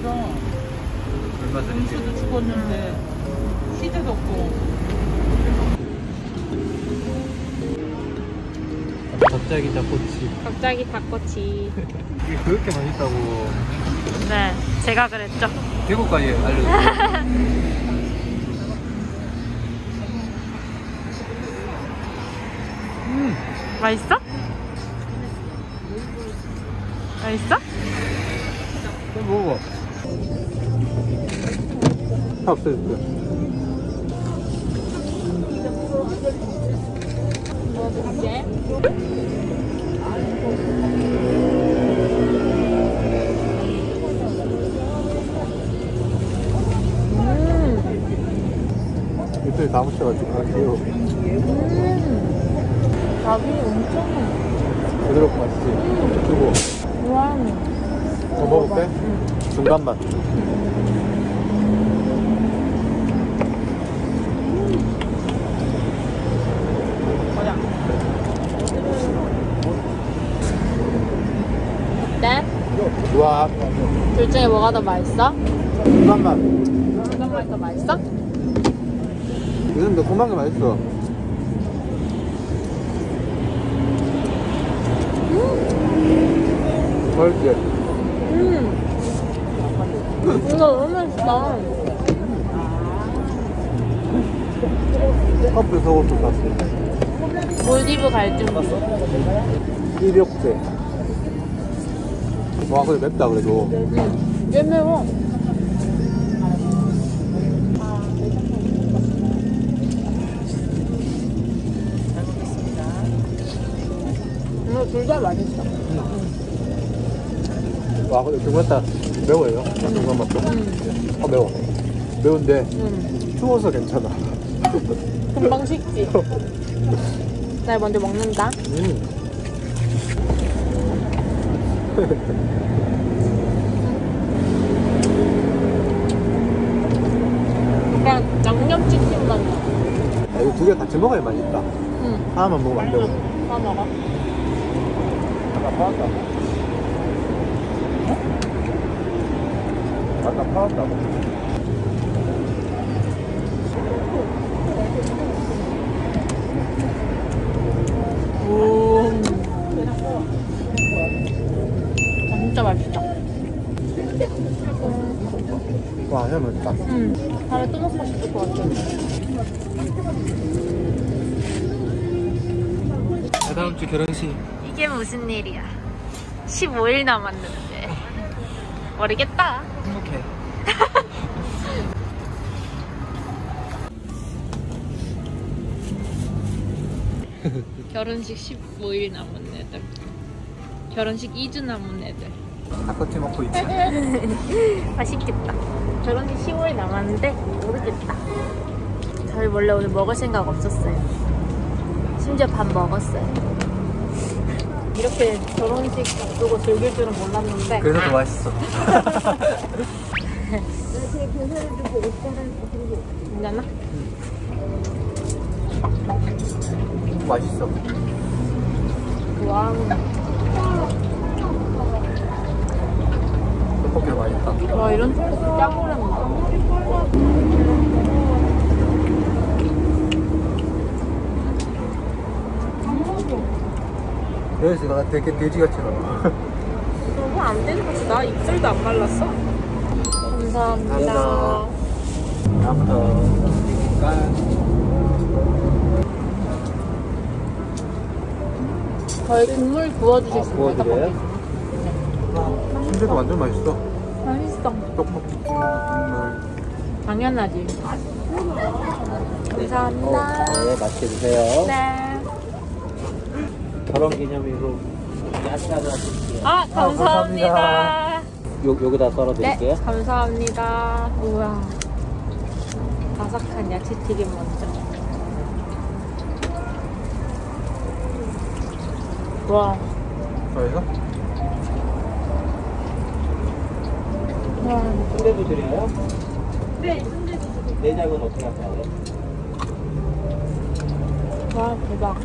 얼마 전에 음수도 죽었는데 시대도 없고. 갑자기 닭꼬치. 갑자기 닭꼬치. 이게 그렇게 맛있다고. 네, 제가 그랬죠. 대구까지 알려주세요. 맛있어? 맛있어? 좀 먹어봐. 탑스트. 먹어볼게. 이틀 다 묻혀가지고 아 귀여워. 밥이 엄청 부드럽고 맛있지? 주고 우와. 더 먹을게? 중간 맛. 어때? 좋아. 둘 중에 뭐가 더 맛있어? 중간 맛. 중간 맛이 더 맛있어? 요즘 매콤한 게 맛있어. 맛있지? 이거 너무 맛있다. 커플 속옷도 샀어. 몰디브 갈 준비. 일욕제. 와 근데 맵다 그래도. 왜 매워? 둘 다 맛있어. 와 근데 중간 맛 매워요? 중간 맛도? 아 매워. 매운데 추워서 괜찮아. 금방 식지? 나 먼저 먹는다. 약간 양념치킨 맛 나. 이거 두 개 같이 먹어야 맛있다. 하나만 먹으면 안 되고. 다 먹어. 아까 팔았다. 아까 팔았다고. 오. 진짜 맛있다. 와, 진짜 맛있다. 다음에 또 먹고 싶을 것 같아. 다음 주 결혼식. 이게 무슨 일이야. 15일 남았는데. 모르겠다. 행복해. 결혼식 15일 남은 애들. 결혼식 2주 남은 애들. 닭꼬치 먹고 있지. 맛있겠다. 결혼식 15일 남았는데 모르겠다. 저희 원래 오늘 먹을 생각 없었어요. 심지어 밥 먹었어요. 이렇게 결혼식 앞두고 즐길 줄은 몰랐는데. 그래서 더 맛있어. 괜찮아? 맛있어. 와우. 떡볶이 맛있다. 와, 이런 떡볶이 짱 오랜만이야. 그래서 나 되게 돼지같이 나와. 너무 안 되는 거지. 나 입술도 안 말랐어. 감사합니다. 다음부터 저희 국물 부어주실 수 있나요? 구워드려요? 순대도 완전 맛있어. 맛있어. 떡볶이 국물. 당연하지. 감사합니다. 네, 맛있게 드세요. 네. 결혼기념일로 야채 하나 드릴게요. 아, 감사합니다. 여기다 썰어 네, 드릴게요. 감사합니다. 우와. 바삭한 야채튀김 먼저. 와. 맛있어? 와. 순대도 드려요? 네, 순대도 드세요. 내장은 어떻게 할까요? 와, 대박.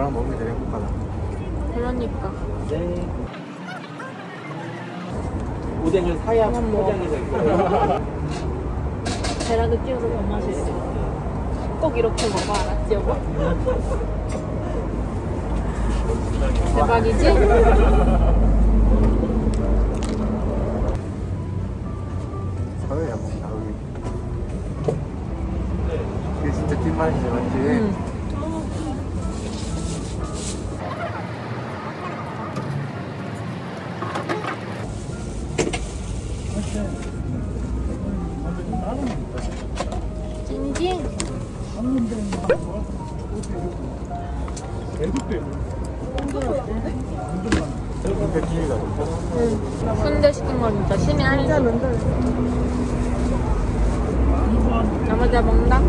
이거랑 먹는 게 되게 행복하다. 그러니까. 네. 오뎅을 사야 포장해서 있고. 계란을 끼워서 더 맛있어. 꼭 이렇게 먹어, 알았지, 여보? 대박이지? 사회야 먹나 여기. 이게 진짜 찐맛이지, 맞지? 징징. 백기가 진짜. 순대 시킨 거 진짜 심해 아니지? 나머지 다 먹는다?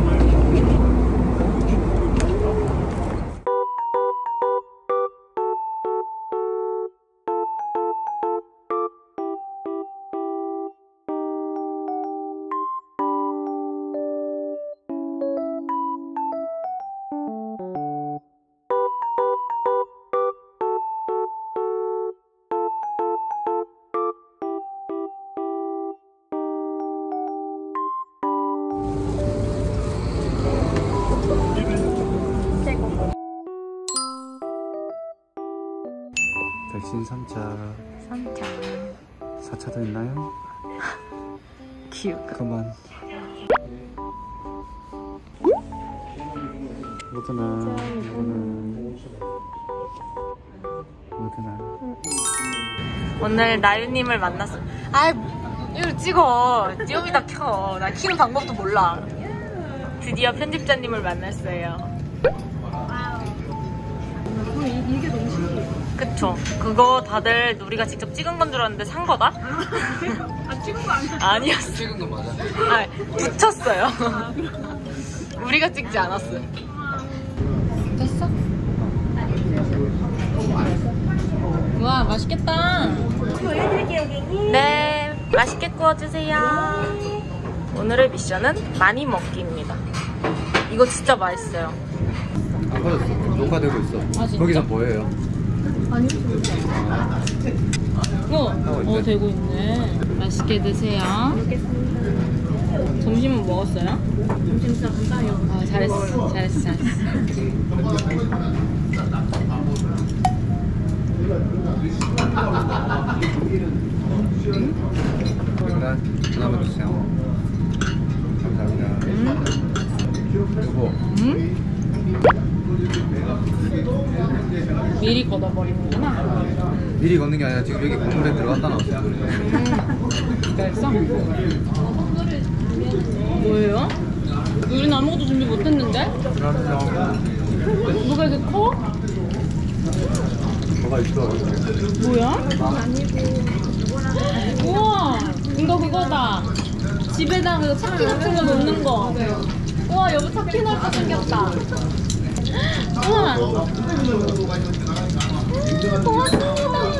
백신 3차. 3차. 4차도 있나요? 귀여워. 그만. 모두나. 오늘 나유님을 만났어. 아, 이거 찍어. 띄엄이다 켜. 나 키는 방법도 몰라. 드디어 편집자님을 만났어요. 이게 너무 신기해. 그쵸. 그거 다들 우리가 직접 찍은 건 줄 알았는데 산 거다? 아, 찍은 거 아니야? 아니었어. 찍은 거 맞아. 아, 붙였어요. 우리가 찍지 않았어요. 됐어? 우와, 맛있겠다. 올려드릴게요, 고객님. 네, 맛있게 구워주세요. 오늘의 미션은 많이 먹기입니다. 이거 진짜 맛있어요. 안 꺼졌어. 녹화되고 있어. 아, 진짜? 거기서 뭐예요? 되고 있네. 맛있게 드세요. 점심은 먹었어요? 점심 진짜 감사해요. 아, 잘했어. 잘했어. 일단 하나만 주세요. 감사합니다. 여보. 미리 걷어버리는구나. 미리 걷는 게 아니라 지금 여기 건물에 들어갔다 나왔어. 맛있어? 뭐예요? 우린 아무것도 준비 못했는데? 뭐가 이렇게 커? 뭐가 있어? 뭐야? 우와! 이거 그거다. 집에다 그 차키 같은 거 놓는 거. 우와, 여보 차키 넣을 거 생겼다. 우와! 고맙습니다.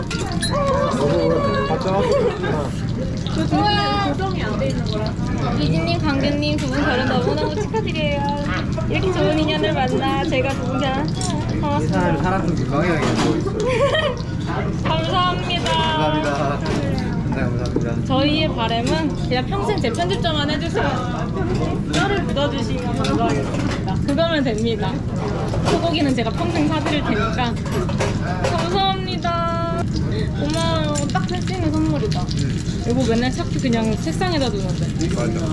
우와! 조정이 안 돼 있는 거라. 유진님, 강규님 두 분 결혼 너무너무 축하드려요. 이렇게 좋은 인연을 만나 제가 두 분 결혼 이 고맙습니다. 사람이 사람 좀 방향이 있어. 감사합니다. 감사합니다. 네, 감사합니다. 저희의 바람은 그냥 평생 제 편집자만 해주세요. 뼈를 묻어주시면 감사하겠습니다. 그거면 됩니다. 소고기는 제가 평생 사드릴 테니까. 감사합니다. 고마워요. 딱 할 수 있는 선물이다. 이거 맨날 차키 그냥 책상에다 두는데. 맞아.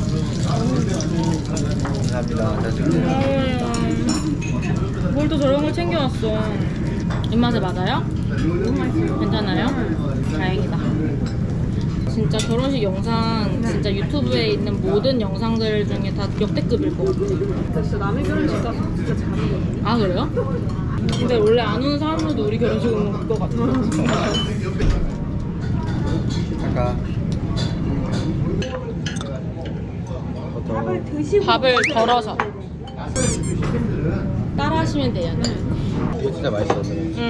감사합니다. 잘 쓰세요. 뭘 또 저런 걸 챙겨왔어. 입맛에 맞아요? 괜찮아요? 다행이다. 진짜 결혼식 영상 진짜 유튜브에 있는 모든 영상들 중에 다 역대급일 것 같아. 진짜 남의 결혼식 가서 진짜 잘해. 아, 그래요? 근데 원래 안 오는 사람들도 우리 결혼식 오는 것 같아. 잠깐. 밥을 드시고. 밥을 덜어서 따라 하시면 돼요. 이거 진짜 맛있어.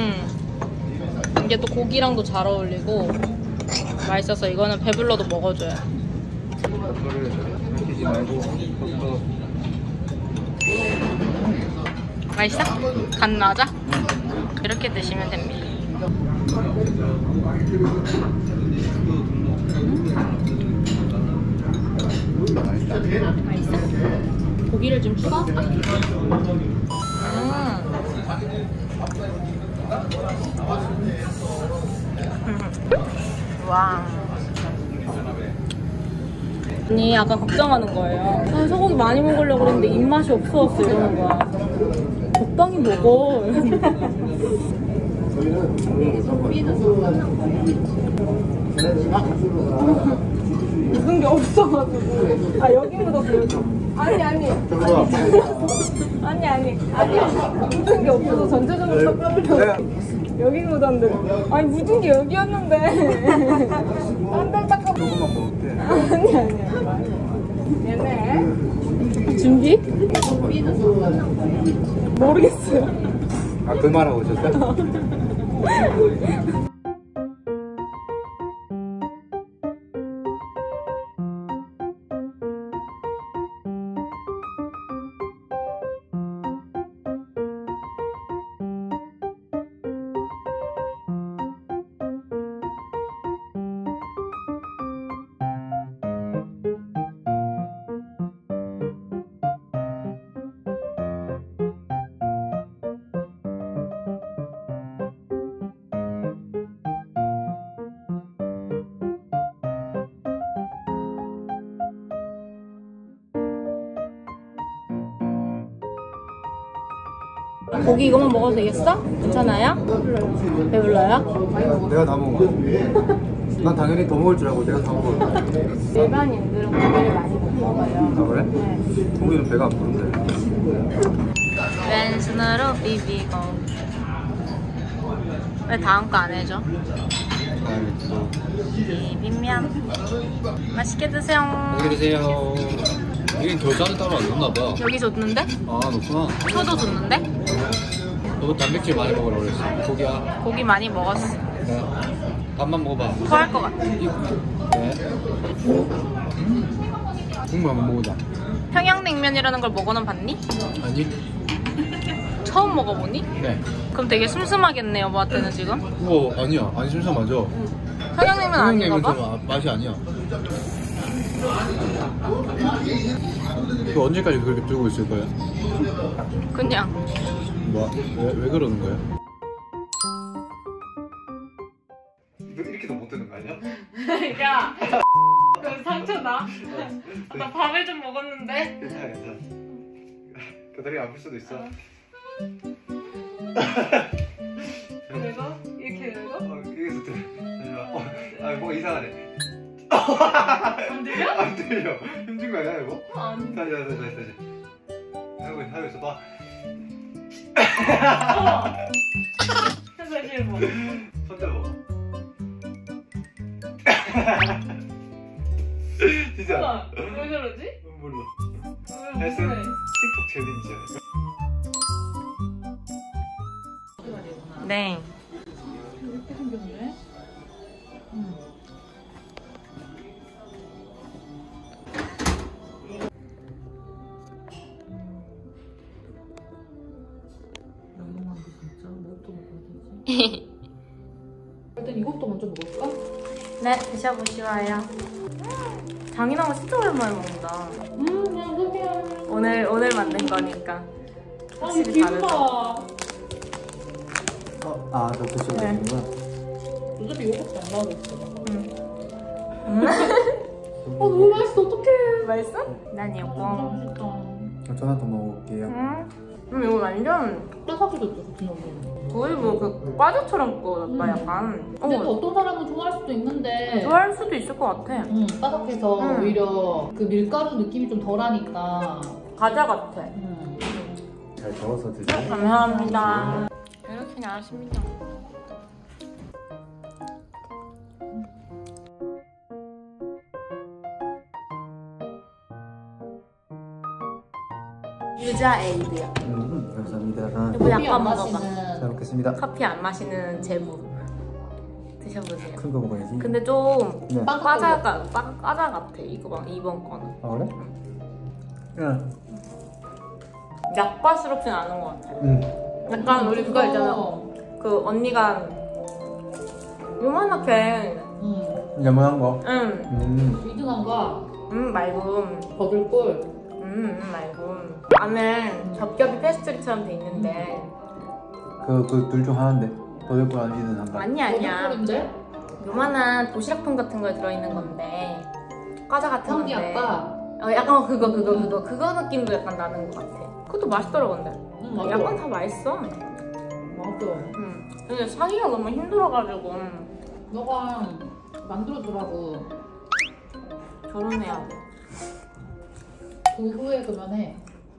이게 또 고기랑도 잘 어울리고 맛있어서 이거는 배불러도 먹어줘요. 이거를 삼키지 말고 또 맛있어? 간 맞아? 이렇게 드시면 됩니다. 맛있어? 고기를 좀 추가? 와. 언니 약간 걱정하는 거예요. 아, 소고기 많이 먹으려고 그랬는데 입맛이 없어졌어 이러는 거야. 적당히 먹어. 묻은 게 없어가지고. 아 여기 묻었어요. 아니 아니 묻은 게 없어서 전체적으로 섞어버려. 여기 묻었는데. 아니 묻은 게 여기였는데. 한 달 딱 하고. 조금만 먹을게. 아니 얘네 준비? 모르겠어요. 아, 그 말하고 오셨어요? 고기 이거만 먹어도 되겠어? 괜찮아요? 배불러요? 내가 다 먹어. 난 당연히 더 먹을 줄 알고 내가 다 먹어. 일반인들은 고기를 많이 못 먹어요. 아, 그래? 네. 고기는 배가 안 부른데. 왼손으로 비비고. 왜 다음 거 안 해줘? 알겠어. 비빔면 맛있게 드세요. 안녕히 계세요. 이게 겨자는 따로 안 넣나 봐. 여기 줬는데? 아, 그렇구나. 소도 줬는데? 너도 단백질 많이 먹으라 그랬어. 고기야. 고기 많이 먹었어. 네. 밥만 먹어봐. 토할 것 같아. 네. 국물 한번 먹어봐. 평양냉면이라는 걸 먹어는 봤니? 아니? 처음 먹어보니? 네. 그럼 되게 슴슴하겠네요, 뭐한테는 지금? 우와, 아니야. 아니, 심심하죠? 평양냉면 아닌가 봐? 평양냉면 맛이 아니야. 이거 언제까지 그렇게 들고 있을 거야? 그냥 뭐? 왜 그러는 거야? 너 이렇게도 못 되는 거 아니야? 야! 그 상처 나? 나 밥을 좀 먹었는데? 괜찮아. 다리 아플 수도 있어. 내가? 이렇게 내가? 여기서 들려. 뭔가 이상하네. 안 들려? 안 들려. 힘든 거 아니야, 이거? 안 다시. 하고 있어봐. 해서 해봐. 손 잡아. 진짜. 왜 그러지? 몰라. 왜 헬스 못해? 틱톡 챌린지야. 네. 이렇게 생겼네. 일단 이것도 먼저 먹을까? 네, 드셔보시와요. 장인어묵 진짜 오랜만에 먹는다. 그냥 그냥. 오늘 만든 거니까. 아, 확실히 기분 다르다. 봐. 저 드셔보시는구나. 어차피 이것도 안 나오고 있어. 너무 맛있어. 어떡해. 맛있어? 난 이거. 맛있다. 전 하나 더 먹어볼게요. 이거 완전 바삭해졌죠, 같은 경우는. 거의 뭐 그 과자처럼 구워졌다 약간. 근데 또 어떤 사람은 좋아할 수도 있는데. 좋아할 수도 있을 것 같아. 바삭해서 오히려 그 밀가루 느낌이 좀 덜하니까. 과자 같아. 잘 저어서 드세요. 감사합니다. 이렇게 그냥 하십니다. 유자 에이드요. 감사합니다. 이거 커피 약간 안 먹어봐. 마시는. 잘 먹겠습니다. 커피 안 마시는 제부. 드셔보세요. 큰 거 먹어야지. 근데 좀 네. 과자 같아. 이번 거는. 아, 그래? 응. 약과스럽진 않은 것 같아. 약간 우리 그거 있잖아. 그 언니가 요만하게 레몬한 거. 응. 위등한가? 말고 버들꿀. 말고 안에 겹겹이 페스트리처럼 돼 있는데 그 둘 중 하나인데. 버들꿀 아니든 한 거. 아니야. 버들꿀인데? 요만한 도시락통 같은 거에 들어있는 건데 과자 같은 건데 성게아빠. 약간 그거 느낌도 약간 나는 것 같아. 그것도 맛있더라고 근데. 맞아. 약간 다 맛있어. 맞아. 근데 사기가 너무 힘들어가지고 너가 만들어주라고. 결혼해야 돼. 그 후에 그만해.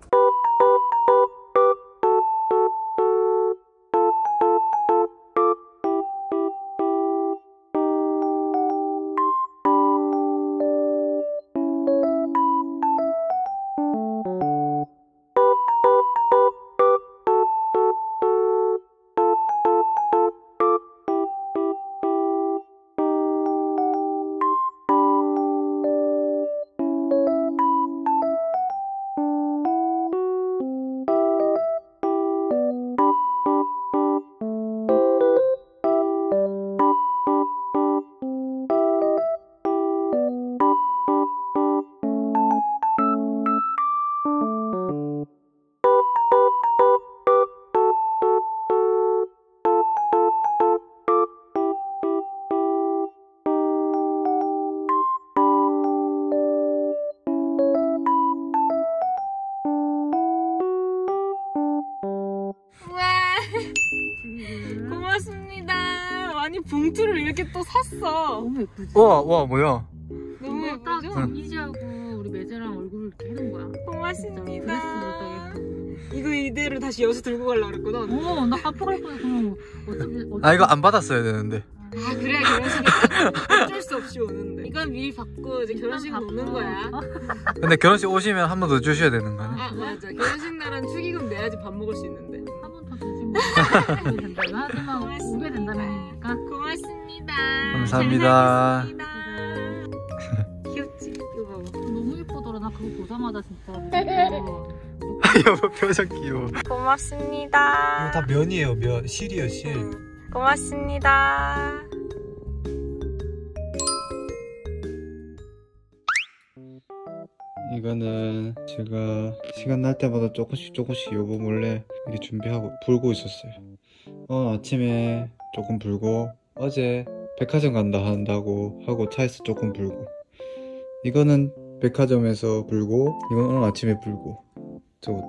고맙습니다. 아니 봉투를 이렇게 또 샀어. 너무 예쁘지? 와 뭐야? 너무 딱 예쁘죠? 이미지하고 우리 매제랑 얼굴을 이렇게 해놓은 거야. 고맙습니다. 드레스를 이거 이대로 다시 여기서 들고 가려고 그랬거든. 나 깜빡할 뻔했어. 어차피 아 이거 안 받았어야 되는데. 아 그래 결혼식에 어쩔 수 없이 오는데 이건 미리 받고 이제 결혼식 오는 거야. 근데 결혼식 오시면 한 번 더 주셔야 되는 거네. 아 맞아 결혼식 날은 축의금 내야지 밥 먹을 수 있는데. 한 번 더 주시면 오게 된다면 하지만 오게 된다면이니까. 고맙습니다. 감사합니다. 잘 살겠습니다. 귀엽지? 이거 봐봐. 너무 예쁘더라. 나 그거 보자마자 진짜. 여보 표정 귀여워. 고맙습니다. 이거 다 면이에요. 면 실이에요 실. 고맙습니다. 이거는 제가 시간 날 때마다 조금씩 여보 몰래 이렇게 준비하고 불고 있었어요. 오늘 아침에 조금 불고 어제 백화점 한다고 하고 차에서 조금 불고 이거는 백화점에서 불고 이건 오늘 아침에 불고 저것도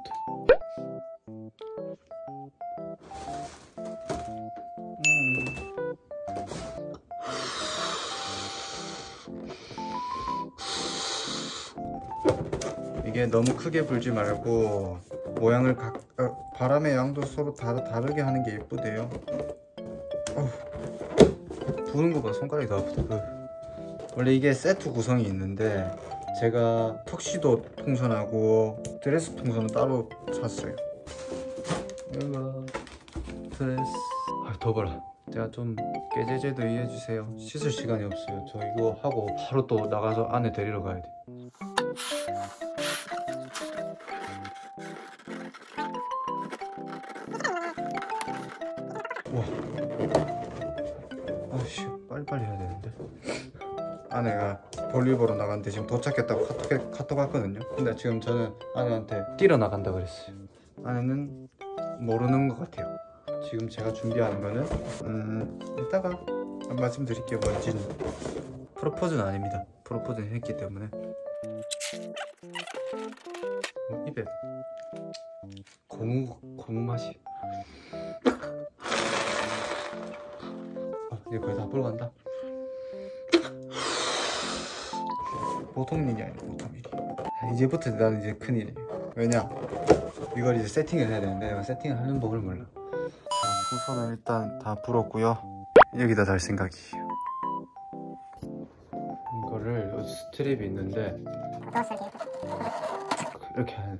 이게 너무 크게 불지 말고 모양을 바람의 양도 서로 다르게 하는 게 예쁘대요. 부는 거 봐. 손가락이 더 아프다. 원래 이게 세트 구성이 있는데 제가 턱시도 풍선하고 드레스 풍선은 따로 샀어요. 이거 드레스 더워라. 제가 좀 깨제제도 이해해주세요. 씻을 시간이 없어요. 저 이거 하고 바로 또 나가서 아내 데리러 가야 돼. 와, 아씨 빨리빨리 해야 되는데. 아내가 볼일 보러 나갔는데 지금 도착했다고 카톡 왔거든요. 근데 지금 저는 아내한테 뛰러 나간다 그랬어요. 아내는 모르는 것 같아요. 지금 제가 준비하는 거는 이따가 말씀드릴게요. 뭔지는. 프로포즈는 아닙니다. 프로포즈는 했기 때문에. 입에 고무 맛이. 이제 거의 다 불고 간다. 보통 일이 아니야. 보통 일이. 이제부터 나는 이제 큰일이에요. 왜냐, 이걸 이제 세팅을 해야 되는데 내가 세팅을 하는 법을 몰라. 풍선은 일단 다 불었고요. 여기다 달 생각이에요. 이거를 여기 스트랩이 있는데 이렇게 하는.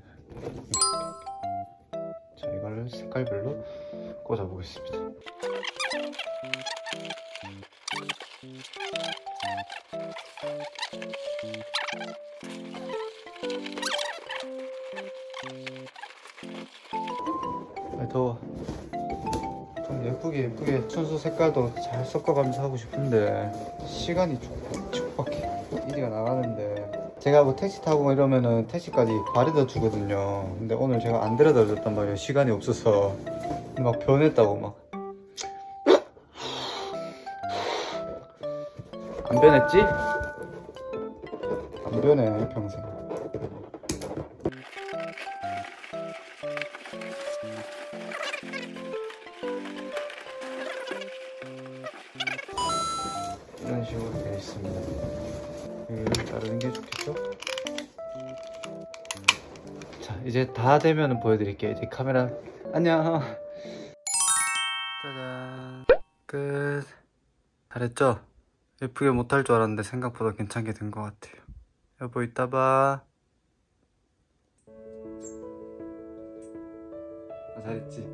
자, 이거를 색깔별로 꽂아 보겠습니다. 더워. 예쁘게 천수 색깔도 잘 섞어가면서 하고 싶은데 시간이 촉박해. 이리가 나가는데 제가 뭐 택시 타고 이러면은 택시까지 바래다 주거든요. 근데 오늘 제가 안 데려다 줬단 말이에요. 시간이 없어서. 막 변했다고 막. 안 변했지? 안 변해 평생. 이런 식으로 되어 있습니다. 여기를 자르는 게 좋겠죠? 자, 이제 다 되면 보여드릴게요. 이제 카메라 안녕. 짜잔, 끝. 잘했죠? 예쁘게 못할 줄 알았는데 생각보다 괜찮게 된 것 같아요. 여보 이따 봐. 잘했지?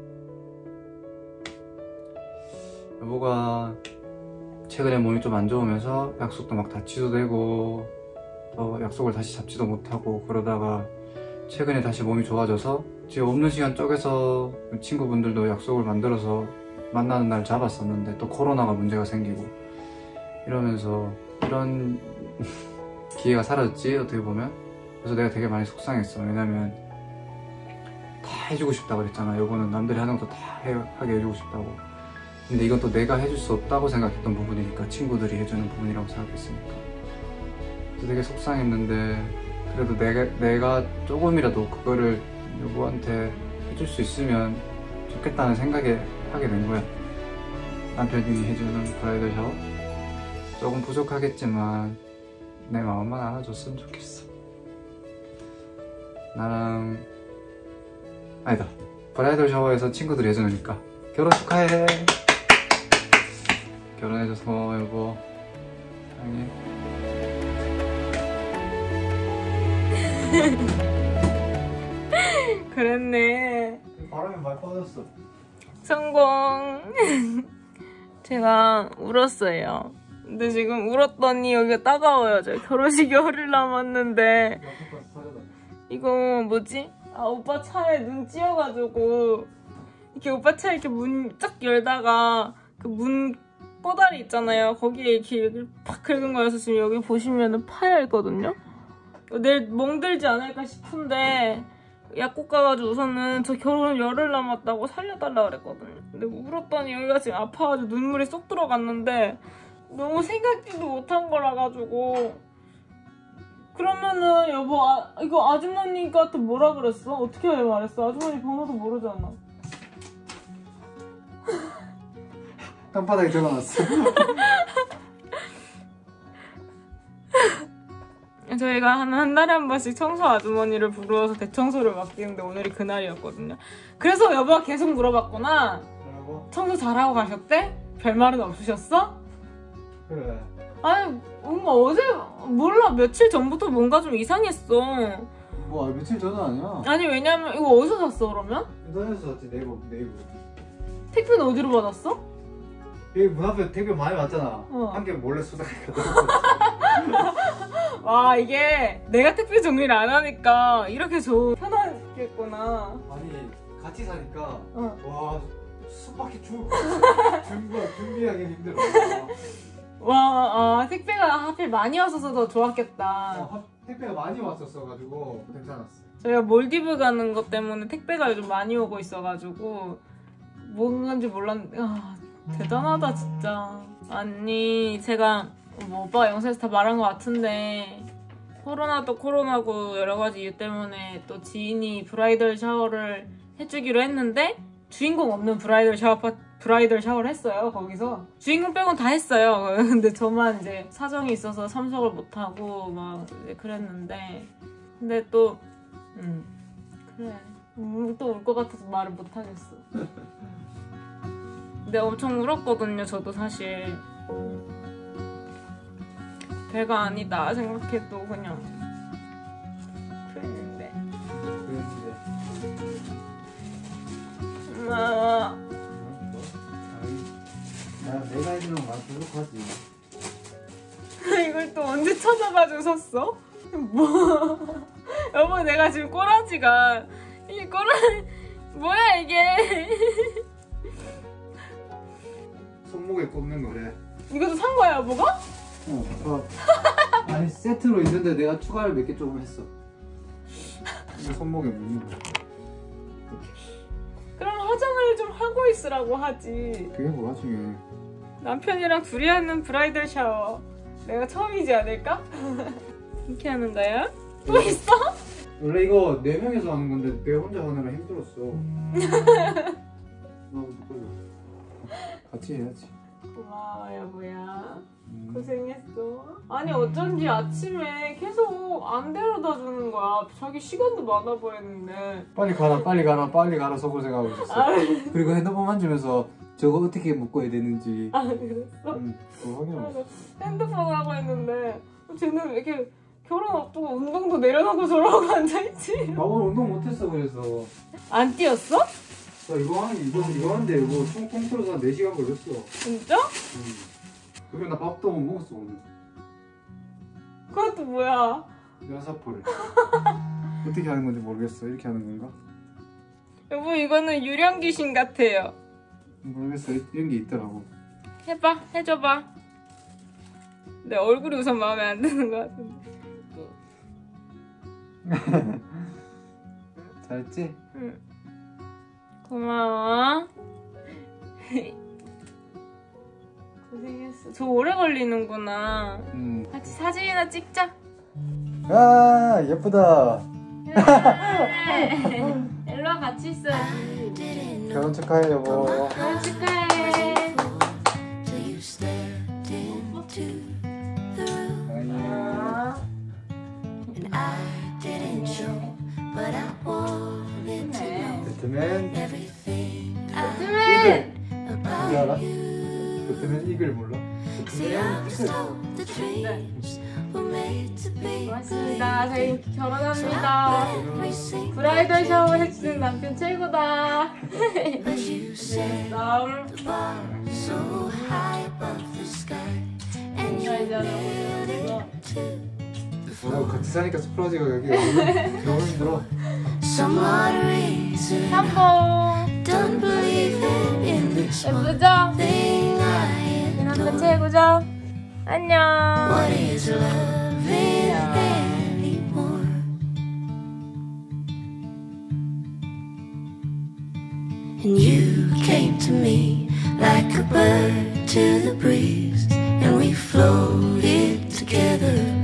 여보가 최근에 몸이 좀 안 좋으면서 약속도 막 다 취소되고 또 약속을 다시 잡지도 못하고 그러다가 최근에 다시 몸이 좋아져서 지금 없는 시간 쪼개서 친구분들도 약속을 만들어서 만나는 날 잡았었는데 또 코로나가 문제가 생기고 이러면서 이런 기회가 사라졌지 어떻게 보면. 그래서 내가 되게 많이 속상했어. 왜냐면 다 해주고 싶다 그랬잖아. 여보는 남들이 하는 것도 다 하게 해주고 싶다고. 근데 이건 또 내가 해줄 수 없다고 생각했던 부분이니까, 친구들이 해주는 부분이라고 생각했으니까. 그래서 되게 속상했는데 그래도 내가 조금이라도 그거를 여보한테 해줄 수 있으면 좋겠다는 생각에 하게 된 거야. 남편이 해주는 브라이덜 샤워 조금 부족하겠지만 내 마음만 알아줬으면 좋겠어. 나랑 아니다, 브라이덜 샤워에서 친구들이 해주니까. 결혼 축하해. 결혼해줘서 고마워 여보. 사랑해. 그랬네. 바람에 많이 빠졌어. 성공. 제가 울었어요. 근데 지금 울었더니 여기가 따가워요. 제가 결혼식 열흘 남았는데 이거 뭐지? 아, 오빠 차에 눈 찌여가지고 이렇게 오빠 차에 이렇게 문 쫙 열다가 그 문 꼬다리 있잖아요. 거기에 이렇게 팍 긁은 거여서 지금 여기 보시면은 파여 있거든요. 내일 멍들지 않을까 싶은데 약국 가가지고 우선은 저 결혼 열흘 남았다고 살려달라 그랬거든요. 근데 울었더니 여기가 지금 아파가지고 눈물이 쏙 들어갔는데 너무 생각지도 못한 거라 가지고. 그러면은 여보 이거 아주머니한테 뭐라 그랬어? 어떻게 말했어? 아주머니 번호도 모르잖아. 땅바닥에 적어놨어. 저희가 한 달에 한 번씩 청소 아주머니를 부르어서 대청소를 맡기는데 오늘이 그날이었거든요. 그래서 여보가 계속 물어봤구나. 뭐라고? 청소 잘하고 가셨대? 별말은 없으셨어? 그래. 아니 뭔가 어제 몰라 며칠 전부터 뭔가 좀 이상했어. 뭐 며칠 전은 아니야. 아니 왜냐면 이거 어디서 샀어 그러면? 인터넷에서 샀지. 네이버. 택배는 어디로 받았어? 여기 문 앞에 택배 많이 왔잖아. 한 개 몰래 수색했거든. 와 이게 내가 택배 정리를 안 하니까 이렇게 편하겠구나. 아니 같이 사니까 어. 와 숨막히 죽을 것 같아. 준비하기 힘들어. 와 택배가 하필 많이 왔어서 더 좋았겠다. 택배가 많이 왔었어가지고 괜찮았어. 저희가 몰디브 가는 것 때문에 택배가 요즘 많이 오고 있어가지고 뭔 건지 몰랐는데 대단하다 진짜. 아니 제가 뭐 오빠가 영상에서 다 말한 것 같은데 코로나도 코로나고 여러가지 이유 때문에 또 지인이 브라이덜 샤워를 해주기로 했는데 주인공 없는 브라이덜 샤워를 했어요. 거기서 주인공 빼곤 다 했어요. 근데 저만 이제 사정이 있어서 참석을 못하고 막 이제 그랬는데 근데 또 그래 또 울 것 같아서 말을 못하겠어. 근데 엄청 울었거든요. 저도 사실 배가 아니다 생각해도 그냥 그랬는데. 엄마. 내가 해주는 거 많이 부족하지. 이걸 또 언제 찾아가지고 샀어? 뭐? 여보 내가 지금 꼬라지가 이게 꼬라지 뭐야 이게? 손목에 꼽는 거래. 이것도 산 거야, 여보가? 아니 세트로 있는데 내가 추가를 몇 개 조금 했어. 이거 손목에 묻는 거야. 그럼 화장을 좀 하고 있으라고 하지. 그게 뭐가 중요해. 남편이랑 둘이 하는 브라이덜 샤워. 내가 처음이지 않을까? 이렇게 하는 거야? 또 있어? 원래 이거 4명이서 하는 건데 내가 혼자 하느라 힘들었어. 나도 걸려. 같이 해야지. 고마워 여보야. 고생했어. 아니 어쩐지 아침에 계속 안 데려다 주는 거야. 자기 시간도 많아 보였는데. 빨리 가라 빨리 가라 빨리 가라 속으로 생각하고 있었어. 그리고 핸드폰 만지면서 저거 어떻게 묶어야 되는지 그랬어? 그거 확인하고. 핸드폰 하고 있는데 쟤는 왜 이렇게 결혼 앞두고 운동도 내려놓고 저러고 앉아있지? 오늘 운동 못했어 그래서. 안 뛰었어? 나 이거 하는데 이거 총 통틀어서 한 4시간 걸렸어. 진짜? 그리고 나 밥도 못 먹었어 오늘. 그것도 뭐야? 연사포를. 어떻게 하는 건지 모르겠어. 이렇게 하는 건가? 여보 이거는 유령 귀신 같아요. 모르겠어. 이런 게 있더라고. 해봐, 해줘봐. 내 얼굴이 우선 마음에 안 드는 것 같은데. 잘했지? 응. 고마워. 고생했어. 저 오래 걸리는구나. 같이 사진이나 찍자. 아 예쁘다. 일로와 같이 있어야지. 결혼 축하해 여보. 결혼 축하해. 배트맨. 배트맨! 이글 알아? 배트맨 이글 몰라? 고맙습니다. 저희 결혼합니다. 브라이덜 샤워 해주는 남편 최고다. 뭐라고 같이 사니까 스프라지가 여기 너무 힘들어. 한번 예쁘죠? 이 남편 최고죠? 안녕. And you came to me like a bird to the breeze, and we floated together